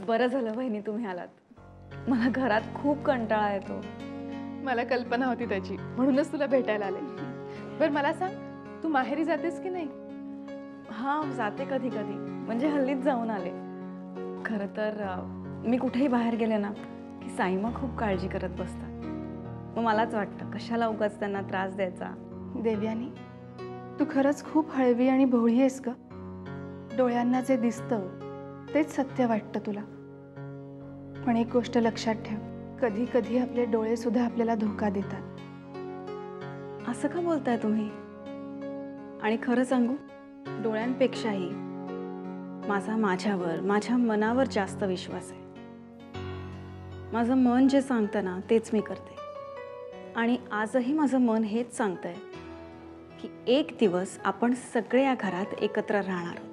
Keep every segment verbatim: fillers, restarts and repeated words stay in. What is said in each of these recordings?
बरं झालं बहिणी तुम्ही आलात. मला घरात खूप कंटाळा येतो. मला कल्पना होती त्याची, म्हणूनच तुला भेटायला आले. बरं मला सांग, तू माहेरी जातेस की नाही? हा जाते कधी कधी, म्हणजे हल्लीच जाऊन आले. खरं तर मी कुठेही बाहेर गेले ना की साईमा खूप काळजी करत बसतात. मग मलाच वाटतं कशाला उगाच त्यांना त्रास द्यायचा. देव्यानी, तू खरंच खूप हळवी आणि भोळी आहेस ग. डोळ्यांना जे दिसतं तेच सत्य वाटतं तुला. पण एक गोष्ट लक्षात ठेव, कधी कधी आपले डोळे सुद्धा आपल्याला धोका देतात. असं का बोलताय तुम्ही? आणि खरं सांगू, डोळ्यांपेक्षाही माझा माझ्यावर, माझ्या मनावर जास्त विश्वास आहे. माझं मन जे सांगतं ना तेच मी करते. आणि आजही माझं मन हेच सांगतंय की एक दिवस आपण सगळे या घरात एकत्र राहणार आहोत.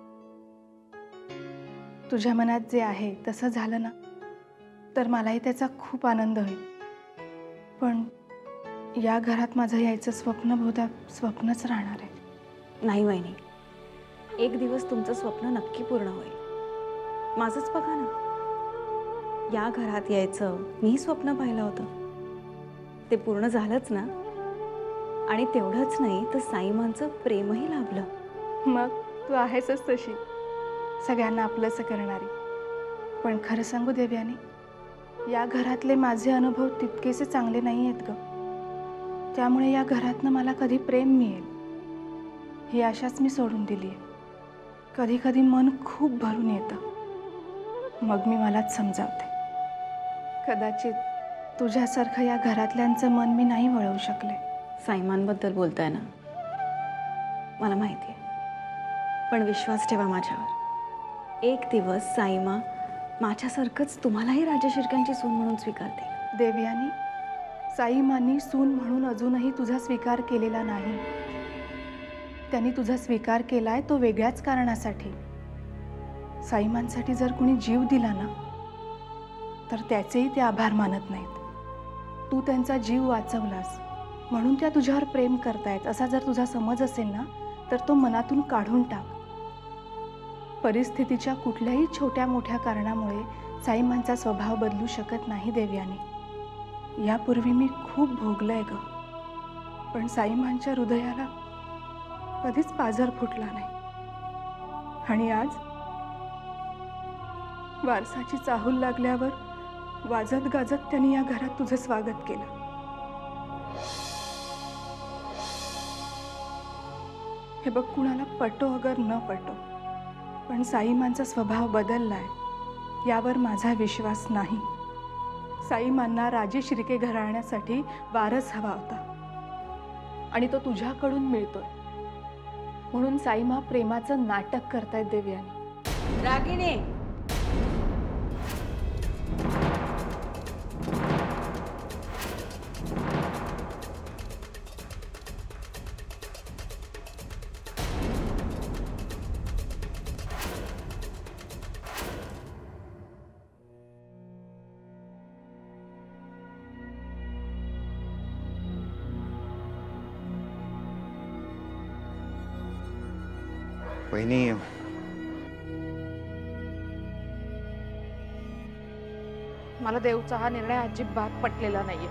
तुझ्या मनात जे आहे तसं झालं ना तर मलाही त्याचा खूप आनंद होईल. पण या घरात माझं यायचं स्वप्न बहुधा स्वप्नच राहणार आहे. नाही वहिनी, एक दिवस तुमचं स्वप्न नक्की पूर्ण होईल. माझंच बघा ना, या घरात यायचं मी स्वप्न पाहिलं होतं, ते पूर्ण झालंच ना. आणि तेवढंच नाही तर साईमांचं प्रेमही लाभलं. मग तू आहेसच तशी, सगळ्यांना आपलंसं करणारी. पण खरं सांगू देव्यानी, या घरातले माझे अनुभव तितकेसे चांगले नाही आहेत ग. त्यामुळे या घरातनं मला कधी प्रेम मिळेल ही आशाच मी सोडून दिली आहे. कधी कधी मन खूप भरून येतं, मग मी मलाच समजावते. कदाचित तुझ्यासारखं या घरातल्यांचं मन मी नाही वळवू शकले. साईमांबद्दल बोलताय ना, मला माहिती आहे. पण विश्वास ठेवा माझ्यावर, एक दिवस साईमा माझ्यासारखंच तुम्हालाही राजशिर्क्यांची सून म्हणून स्वीकारते. देव्यानी, साईमांनी सून म्हणून अजूनही तुझा स्वीकार केलेला नाही. त्यांनी तुझा स्वीकार केलाय तो वेगळ्याच कारणासाठी. साईमांसाठी जर कुणी जीव दिला ना तर त्याचेही ते आभार मानत नाहीत. तू त्यांचा जीव वाचवलास म्हणून त्या तुझ्यावर प्रेम करतायत असा जर तुझा समज असेल ना तर तो मनातून काढून टाक. परिस्थितीच्या कुठल्याही छोट्या मोठ्या कारणामुळे साईमांचा स्वभाव बदलू शकत नाही देव्यानी. यापूर्वी मी खूप भोगलंय ग, पण साईमांच्या हृदयाला कधीच पाझर फुटला नाही. आणि आज वारसाची चाहूल लागल्यावर वाजत गाजत त्यांनी या घरात तुझं स्वागत केलं. हे बघ, कुणाला पटो अगर न पटो, पण साईमांचा स्वभाव बदललाय यावर माझा विश्वास नाही. साईमांना राजे शिर्के घराण्यासाठी वारस हवा होता आणि तो तुझ्याकडून मिळतोय. म्हणून साईमा प्रेमाचं नाटक करतायत देव्यानी. रागिणी, वहिनी, मला देवचा हा निर्णय अजिबात पटलेला नाहीये.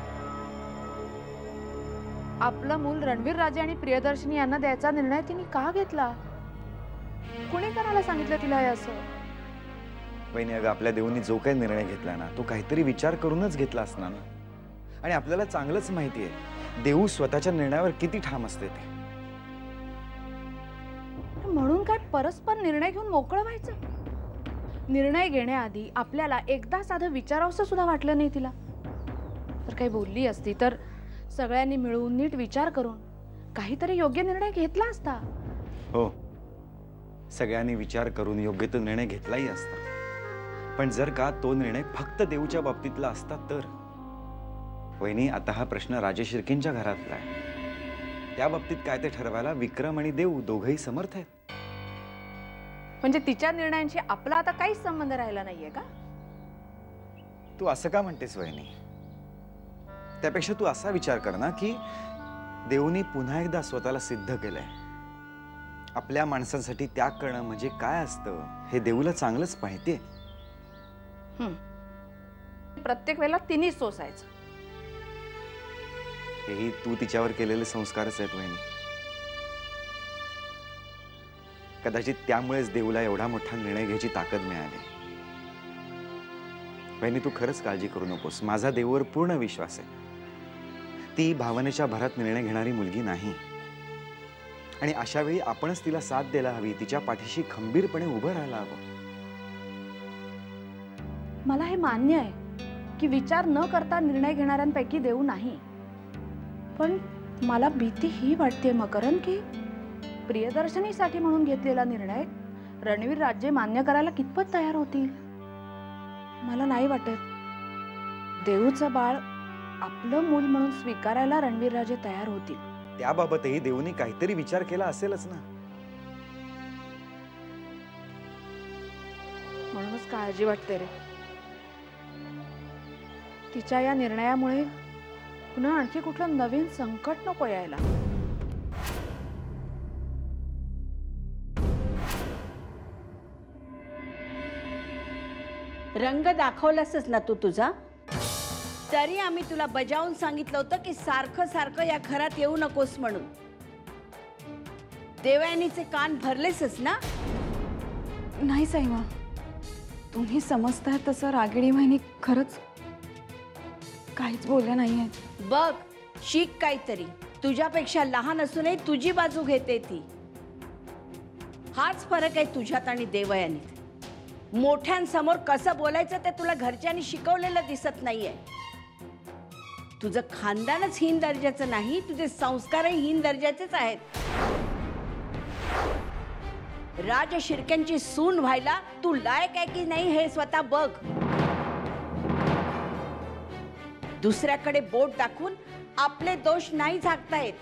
आपलं मूल रणवीर राजे आणि प्रियदर्शनी यांना द्यायचा निर्णय तिने का घेतला? कुणी करायला सांगितलं तिला हे असं? वहिनी, अगं आपल्या देऊनी जो काही निर्णय घेतला ना तो काहीतरी विचार करूनच घेतला असणार ना. आणि आपल्याला चांगलंच माहिती आहे देऊ स्वतःच्या निर्णयावर किती ठाम असते ते. म्हणून काय परस्पर निर्णय घेऊन मोकळं व्हायचं? निर्णय घेण्याआधी आपल्याला एकदा साधं विचारावंसं सुद्धा वाटलं नाही तिला. तर काही बोलली असती तर सगळ्यांनी मिळून नीट विचार करून काहीतरी योग्य निर्णय घेतला असता. हो, सगळ्यांनी विचार करून योग्य तो निर्णय घेतलाही असता. पण जर का तो निर्णय फक्त देऊच्या बाबतीतला असता तर. वहिनी, आता हा प्रश्न राजे शिर्केंच्या घरातला आहे. त्या बाबतीत काय ते ठरवायला विक्रम आणि देऊ दोघंही समर्थ आहेत. म्हणजे तिच्या निर्णयांशी आपला आता काहीच संबंध राहिला नाहीये का? तू असं का म्हणतेस वहिनी? त्यापेक्षा तू असा विचार कर ना की देऊनी पुन्हा एकदा स्वतःला सिद्ध केलंय. आपल्या माणसांसाठी त्याग करणं म्हणजे काय असतं हे देऊला चांगलंच माहितीये. प्रत्येक वेळेला तिनेच सोसायचं. हेही तू तिच्यावर केलेले संस्कारच आहेत वहिनी. कदाचित त्यामुळेच देऊला एवढा मोठा निर्णय घ्यायची ताकद मिळाली. वहिनी तू खरंच काळजी करू नकोस. माझा देऊवर पूर्ण विश्वास आहे. ती भावनेच्या भरात निर्णय घेणारी मुलगी नाही आणि अशा वेळी आपणच तिला साथ द्यायला हवी. तिच्या पाठीशी खंबीरपणे उभं राहायला हवं. मला हे मान्य आहे की विचार न करता निर्णय घेणाऱ्यांपैकी देऊ नाही, पण मला भीती ही वाटते मकरंद की प्रियदर्शनीसाठी म्हणून घेतलेला निर्णय रणवीर राजे मान्य करायला कितपत तयार होतील. मला नाही वाटत देऊचं बाळ आपलं मूल म्हणून स्वीकारायला रणवीर राजे तयार होतील. त्याबाबतही देऊनी काहीतरी विचार केला असेलच ना. म्हणूनच काळजी वाटते रे. तिच्या या निर्णयामुळे पुन्हा आणखी कुठलं नवीन संकट नको यायला. रंग दाखवलासच ना तू तुझा. तरी आम्ही तुला बजावून सांगितलं होतं की सारखं सारखं या घरात येऊ नकोस म्हणून. देवयानीचे कान भरलेसच ना. नाही साईमा, तुम्ही समजताय तसं रागिणी वहिनी खरंच काहीच बोलल्या नाही आहेत. बघ, शिक काहीतरी. तुझ्यापेक्षा लहान असूनही तुझी बाजू घेते ती. हाच फरक आहे तुझ्यात आणि देवयानीत. मोठ्यांसमोर कसं बोलायचं ते तुला घरच्यांनी शिकवलेलं दिसत नाहीये. तुझं खानदानच हीन दर्जाचं नाही, तुझे संस्कारही हीन दर्जाचेच आहेत. राज शिर्क्यांची सून व्हायला तू लायक आहे की नाही हे स्वतः बघ. दुसऱ्याकडे बोट दाखवून आपले दोष नाही झाकता येत.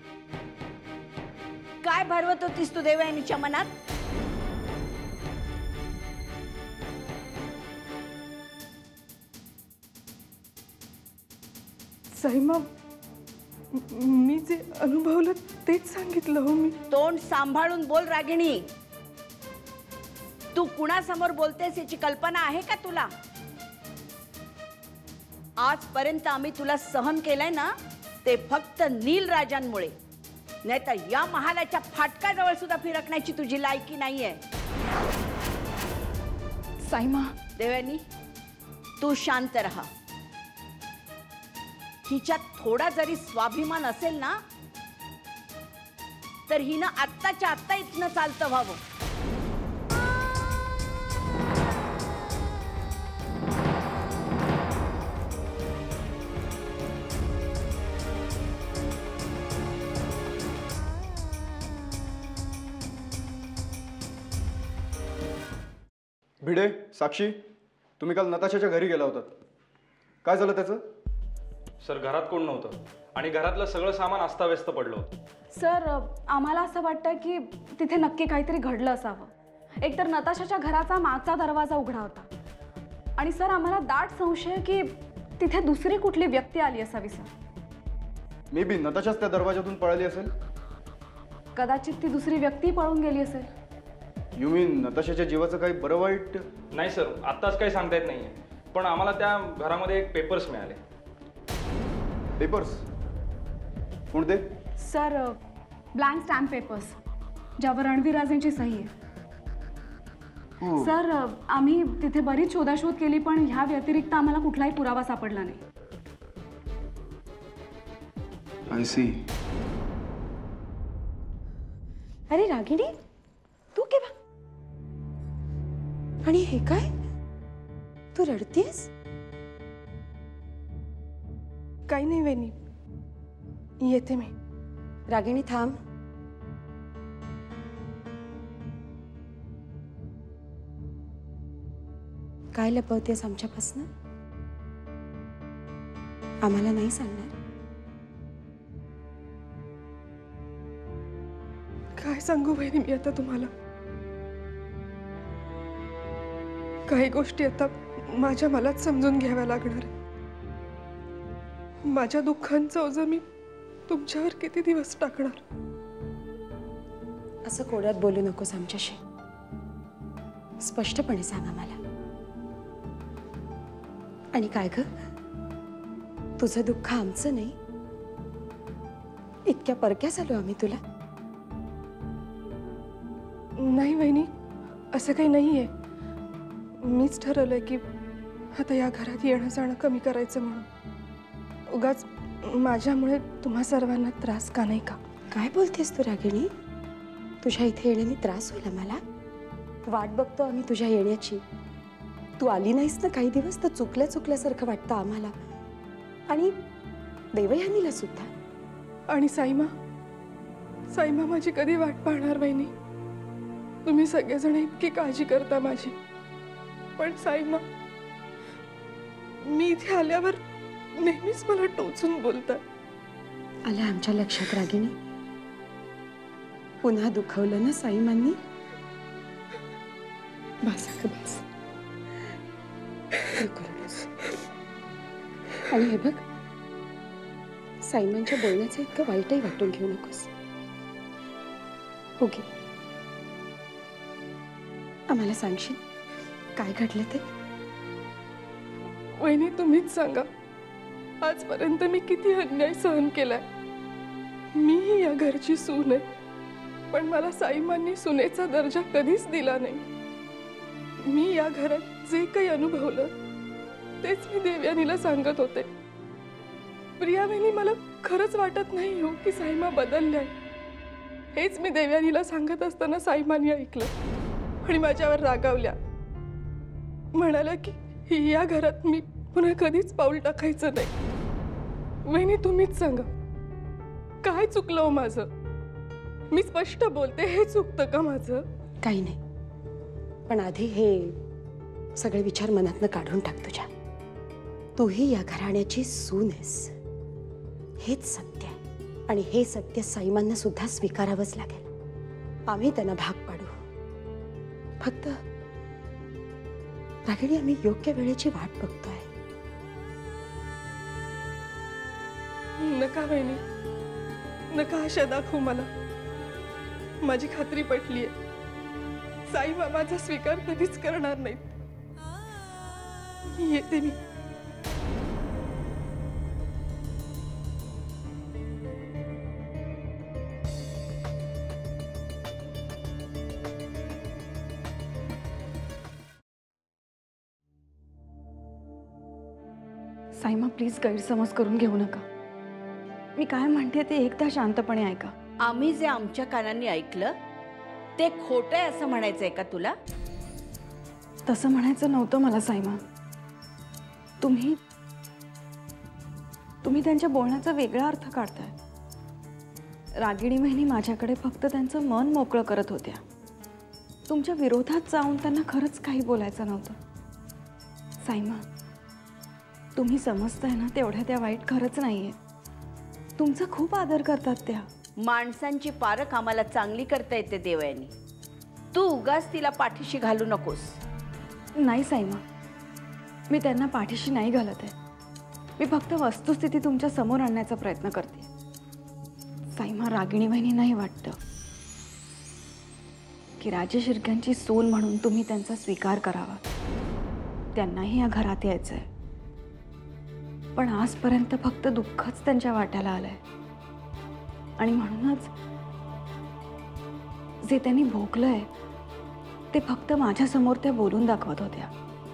काय भरवत होतीस तू देवयानीच्या मनात? साईमा, मी जे अनुभवलं तेच सांगितलं हो मी. तोंड सांभाळून बोल रागिणी. तू कुणासमोर बोलतेस याची कल्पना आहे का तुला? आजपर्यंत आम्ही तुला सहन केलंय ना ते फक्त नील राजांमुळे. नाहीतर या महालाच्या फाटकाजवळ सुद्धा फिरकण्याची तुझी लायकी नाहीये. साईमा, देवयानी तू शांत राहा. हिच्यात थोडा जरी स्वाभिमान असेल ना तर हिनं आत्ताच्या आत्ता इथनं चालतं व्हावं. भिडे, साक्षी, तुम्ही काल नताशाच्या घरी गेला होतात. काय झालं त्याचं? सर, घरात कोण नव्हतं आणि घरातलं सगळं सामान अस्ताव्यस्त पडलं होतं. सर, आम्हाला असं वाटतं की तिथे नक्की काहीतरी घडलं असावं. एकतर नताशाच्या घराचा मागचा दरवाजा उघडा होता आणि सर आम्हाला दाट संशय की तिथे दुसरी कुठली व्यक्ती आली असावी. सर, मे बी नताशाच त्या दरवाजातून पळाली असेल. कदाचित ती दुसरी व्यक्ती पळून गेली असेल. यू मीन नताशाच्या जीवाचं काही बरं वाईट? नाही सर, आत्ताच काही सांगता येत नाहीये, पण आम्हाला त्या घरामध्ये एक पेपर्स मिळाले. पेपर्स कोणते? सर, ब्लँक स्टॅम्प पेपर्स ज्यावर रणवीरराजेंची सही आहे. सर, आम्ही तिथे बरीच शोधाशोध केली पण ह्या व्यतिरिक्त आम्हाला कुठलाही पुरावा सापडला नाही. I see. अरे रागिणी, तू केव्हा? आणि हे काय, तू रडतीयस? काही नाही वेणी, येते मी. रागिणी थांब. काय लपवतेस आमच्यापासून? आम्हाला नाही सांगणार? काय सांगू वहिनी मी आता तुम्हाला. काही गोष्टी आता माझ्या मलाच समजून घ्याव्या लागणार. माझ्या दुःखांचं ओझं मी तुमच्यावर किती दिवस टाकणार? असं कोड्यात बोलू नकोस आमच्याशी. स्पष्टपणे सांग आम्हाला. आणि काय ग, तुझं दुःख आमचं नाही? इतक्या परक्या झालो आम्ही तुला? नाही वहिनी, असं काही नाहीये. मीच ठरवलंय की आता या घरात येणं जाणं कमी करायचं म्हणून. उगाच माझ्यामुळे तुम्हा सर्वांना त्रास का नाही का? काय बोलतेस तू रागिणी? तुझ्या इथे येण्याने त्रास होईल मला? वाट बघतो आम्ही तुझ्या येण्याची. तू आली नाहीस ना काही दिवस तर चुकल्या चुकल्यासारखं वाटतं आम्हाला, आणि देवयानीला सुद्धा. आणि साईमा, साईमा माझी कधी वाट पाहणार वहिनी? तुम्ही सगळेजण इतकी काळजी करता माझी, पण साईमा, मी इथे आल्यावर नेहमीच मला टोचून बोलतात. आलं आमच्या लक्षात रागिणी. पुन्हा दुखवलं ना साईमांनी? बस ग बस, नको रडूस. आणि हे बघ, साईमांच्या बोलण्याचं इतकं वाईटही वाटून घेऊ नकोस. ओके, आम्हाला सांगशील काय घडलं ते? वहिनी तुम्हीच सांगा, आजपर्यंत मी किती अन्याय सहन केलाय. मीही या घरची सून आहे, पण मला साईमांनी सुनेचा दर्जा कधीच दिला नाही. मी या घरात जे काही अनुभवलं तेच मी देवयानीला सांगत होते. प्रिया वहिनी, मला खरंच वाटत नाही हो की साईमा बदलल्याय. हेच मी देवयानीला सांगत असताना साईमांनी ऐकलं आणि माझ्यावर रागावल्या. म्हणाला की या घरात मी पुन्हा कधीच पाऊल टाकायचं नाही. वहिनी तुम्हीच सांगा, काय चुकलं हो माझं? मी स्पष्ट बोलते, हे चुकतं का माझं? काही नाही, पण आधी हे सगळे विचार मनातनं काढून टाक तुझ्या. तूही या घराण्याची सून आहेस, हेच सत्य आहे. आणि हे सत्य साईमांना सुद्धा स्वीकारावंच लागेल. आम्ही त्यांना भाग पाडू. फक्त रागिणी, आम्ही योग्य वेळेची वाट बघतोय. नका वहिनी, नका आशा दाखवू मला. माझी खात्री पटली आहे, साईबा माझा स्वीकार कधीच करणार नाहीत. येते मी. साईमा, प्लीज गैरसमज करून घेऊ नका. मी काय म्हणते ते एकदा शांतपणे ऐका. आम्ही जे आमच्या कानांनी ऐकलं ते खोटं आहे असं म्हणायचंय का तुला? तसं म्हणायचं नव्हतं मला साईमा. तुम्ही तुम्ही त्यांच्या बोलण्याचा वेगळा अर्थ काढताय. रागिणी वहिनी माझ्याकडे फक्त त्यांचं मन मोकळं करत होत्या. तुमच्या विरोधात जाऊन त्यांना खरंच काही बोलायचं नव्हतं. साईमा, तुम्ही समजताय ना, तेवढ्या त्या वाईट खरंच नाहीये. तुमचा खूप आदर करतात त्या. माणसांची पारख आम्हाला चांगली करता येते देवयानी. तू उगाच तिला पाठीशी घालू नकोस. नाही साईमा, मी त्यांना पाठीशी नाही घालत आहे. मी फक्त वस्तुस्थिती तुमच्या समोर आणण्याचा प्रयत्न करते. साईमा, रागिणी वहिनी नाही वाटतं की राजे शिर्क्यांची सून म्हणून तुम्ही त्यांचा स्वीकार करावा. त्यांनाही या घरात यायचंय, पण आजपर्यंत फक्त दुःखच त्यांच्या वाट्याला आलंय. आणि म्हणूनच जे त्यांनी भोगलंय ते फक्त माझ्या समोर त्या बोलून दाखवत होत्या.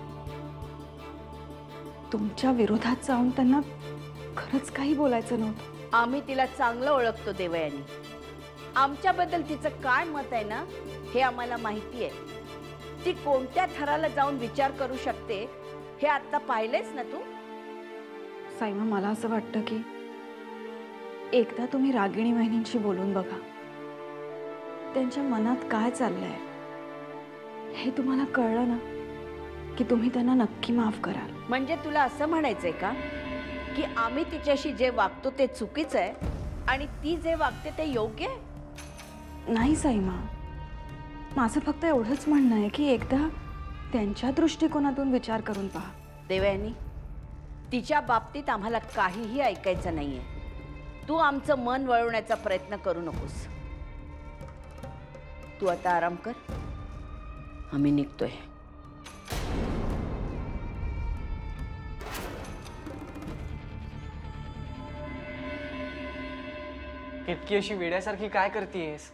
तुमच्या विरोधात जाऊन त्यांना खरंच काही बोलायचं नव्हतं. आम्ही तिला चांगलं ओळखतो देवयानी. आमच्याबद्दल तिचं काय मत आहे ना हे आम्हाला माहिती आहे. ती कोणत्या थराला जाऊन विचार करू शकते हे आता पाहिलेच ना तू. साईमा, मला असं वाटतं की एकदा तुम्ही रागिणी वहिनींशी बोलून बघा. त्यांच्या मनात काय चाललंय हे तुम्हाला कळलं ना की तुम्ही त्यांना नक्की माफ कराल. म्हणजे तुला असं म्हणायचंय का की आम्ही तिच्याशी जे वागतो ते चुकीचं आहे आणि ती जे वागते ते योग्य आहे? नाही साईमा, माझं फक्त एवढंच म्हणणं आहे की एकदा त्यांच्या दृष्टिकोनातून विचार करून पहा. देवयानी, तिच्या बाबतीत आम्हाला काहीही ऐकायचं नाहीये. तू आमचं मन वळवण्याचा प्रयत्न करू नकोस. तू आता आराम कर, आम्ही निघतोय. केतकी अशी वेड्यासारखी काय करतेयस?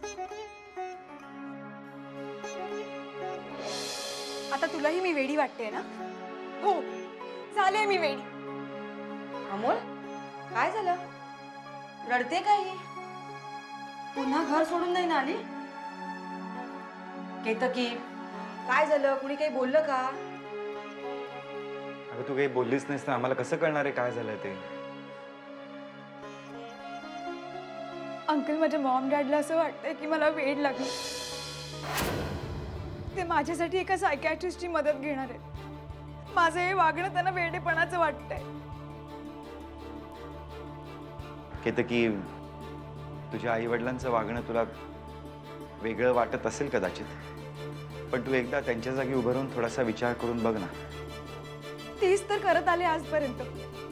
आता तुलाही मी वेडी वाटते ना? हो, झाले मी वेडी. अमोल, काय झालं? रडते काही? पुन्हा घर सोडून नाही ना आली? केतकी, काय झालं? कुणी काही बोललं का? अगं तू काही बोललीच नाहीस तर आम्हाला कसं कळणार आहे काय झालं ते? अंकल, माझ्या मॉम डॅडला असं वाटतंय की मला वेड लागली. ते माझ्यासाठी एका सायकॅट्रिस्टची मदत घेणार आहेत. माझं हे वागणं त्यांना वेडेपणाचं वाटतंय. केतकी, तुझ्या आई वडिलांचं वागणं तुला वेगळं वाटत असेल कदाचित, पण तू एकदा त्यांच्या जागी उभं राहून थोडासा विचार करून बघ ना. तेच तर करत आले आजपर्यंत,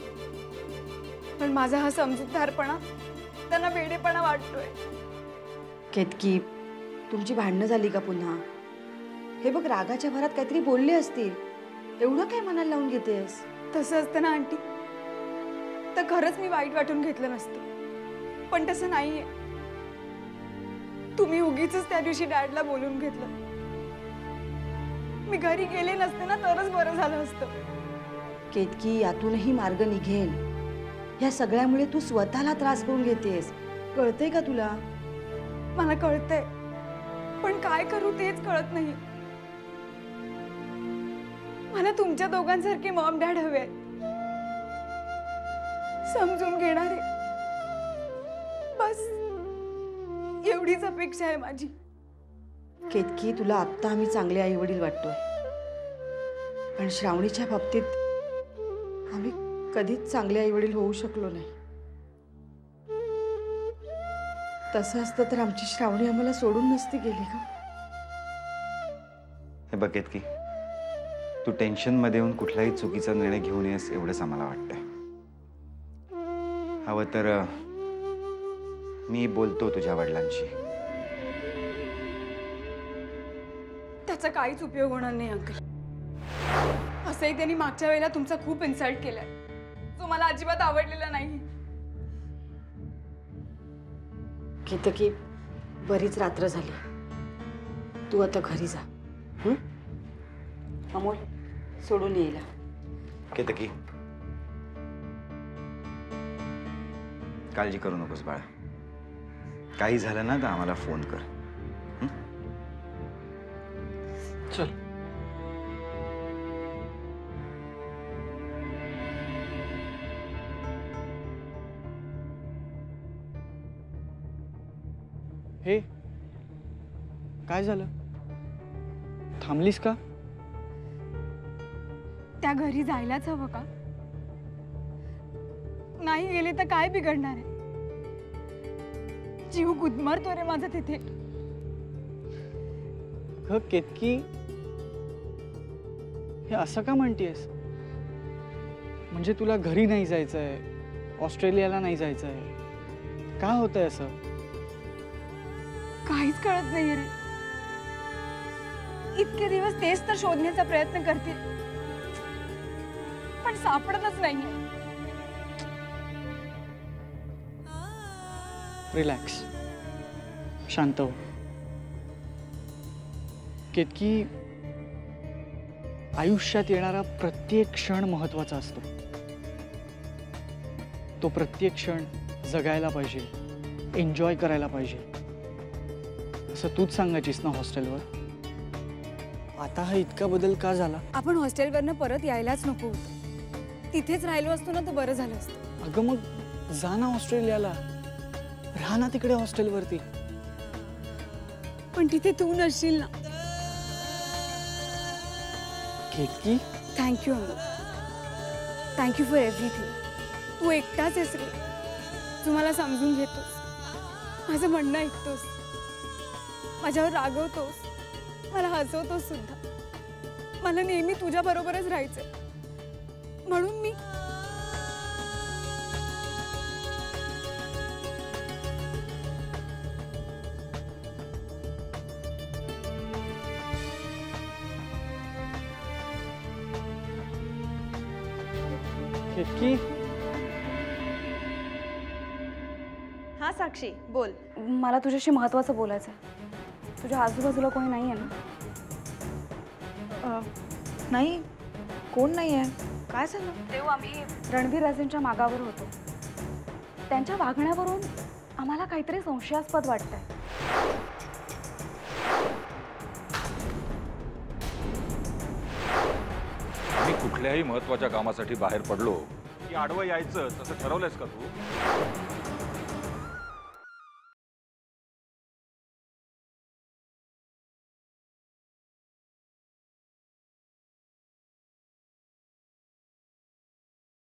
पण माझा हा समजूतदारपणा त्यांना वेडेपणा वाटतोय. केतकी, तुमची भांडणं झाली का पुन्हा? हे बघ, रागाच्या भरात काहीतरी बोलले असतील. एवढं काय मनाला लावून घेतेस? तसं असतं ना आंटी, तर खरंच मी वाईट वाटून घेतलं नसतं, पण तसं नाहीये. तुम्ही उगीच त्या दिवशी डॅडला बोलून घेतलं. मी घरी गेले नसते ना तरच बरं झालं असतं. केतकी, यातूनही मार्ग निघेल. या सगळ्यामुळे तू स्वतःला त्रास करून घेतेस. कळतंय का तुला? मला कळतंय, पण काय करू तेच कळत नाही. मला तुमच्या दोघांसारखे मॉम डॅड हवे, समजून घेणारे. बस एवढीच अपेक्षा आहे माझी. केतकी, तुला आत्ता आम्ही चांगले आई वडील वाटतोय, पण श्रावणीच्या बाबतीत आम्ही कधीच चांगले आई वडील होऊ शकलो नाही. तसं असतं तर आमची श्रावणी आम्हाला सोडून नसती गेली का? हे बघ केतकी, तू टेन्शन मध्ये येऊन कुठलाही चुकीचा निर्णय घेऊन येस एवढंच आम्हाला वाटतंय. हवं तर मी बोलतो तुझ्या वडिलांशी. त्याचा काहीच उपयोग होणार नाही अंकल. असंही त्यांनी मागच्या वेळेला तुमचा खूप इन्सल्ट केलाय, जो मला अजिबात आवडलेला नाही. केतकी, बरीच रात्र झाली, तू आता घरी जा. हं? अमोल, सोडून येईल. केतकी, काळजी करू नकोस बाळा. काही झालं ना तर आम्हाला फोन कर. चल. हे काय झालं? थांबलीस का? त्या घरी जायलाच हवं का? नाही गेले तर काय बिघडणार आहे? जीव गुदमरतो रे माझा तिथे. ग केतकी, हे असं का म्हणतेस? म्हणजे तुला घरी नाही जायचंय, ऑस्ट्रेलियाला नाही जायचंय? का होतंय असं? काहीच कळत नाहीये रे. इतके दिवस तेच तर शोधण्याचा प्रयत्न करते, पण सापडतच नाहीये. रिलॅक्स, शांत हो. केतकी, आयुष्यात येणारा प्रत्येक क्षण महत्वाचा असतो. तो प्रत्येक क्षण जगायला पाहिजे, एन्जॉय करायला पाहिजे, असं तूच सांगायचीस ना हॉस्टेलवर. आता हा इतका बदल का झाला? आपण हॉस्टेलवरनं परत यायलाच नको होतं. तिथेच राहिलो असतो ना तर बरं झालं असतं. अगं मग जा ना ऑस्ट्रेलियाला, राहा ना तिकडे हॉस्टेलवरती. पण तिथे तू नसशील ना. Ketki, thank you Amol, thank you for everything. तू एकटाच आहेस रे, तू मला समजून घेतोस, माझं म्हणणं ऐकतोस, माझ्यावर रागवतोस, मला हसवतोस सुद्धा. मला नेहमी तुझ्या बरोबरच राहायचंय, म्हणून मी केतकी, हा साक्षी बोल. मला तुझ्याशी महत्त्वाचं बोलायचं आहे. तुझ्या आजूबाजूला कोणी नाही आहे ना? नाही, कोण नाही आहे. काय झालं? देव, आम्ही रणवीर राजेंच्या मागावर होतो. त्यांच्या वागण्यावरून आम्हाला काहीतरी संशयास्पद वाटतंय. आम्ही कुठल्याही महत्वाच्या कामासाठी बाहेर पडलो की आडवं यायचं, तसं ठरवलंयस का तू?